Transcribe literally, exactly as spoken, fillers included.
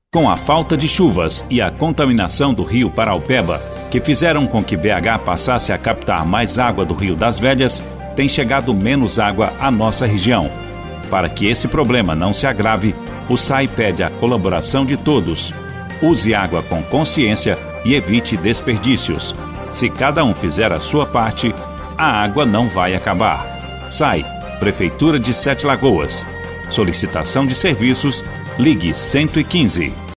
Com a falta de chuvas e a contaminação do rio Paraupeba, que fizeram com que B H passasse a captar mais água do Rio das Velhas, tem chegado menos água à nossa região. Para que esse problema não se agrave, o S A I pede a colaboração de todos. Use água com consciência e evite desperdícios. Se cada um fizer a sua parte, a água não vai acabar. S A I, Prefeitura de Sete Lagoas. Solicitação de serviços, ligue cento e quinze.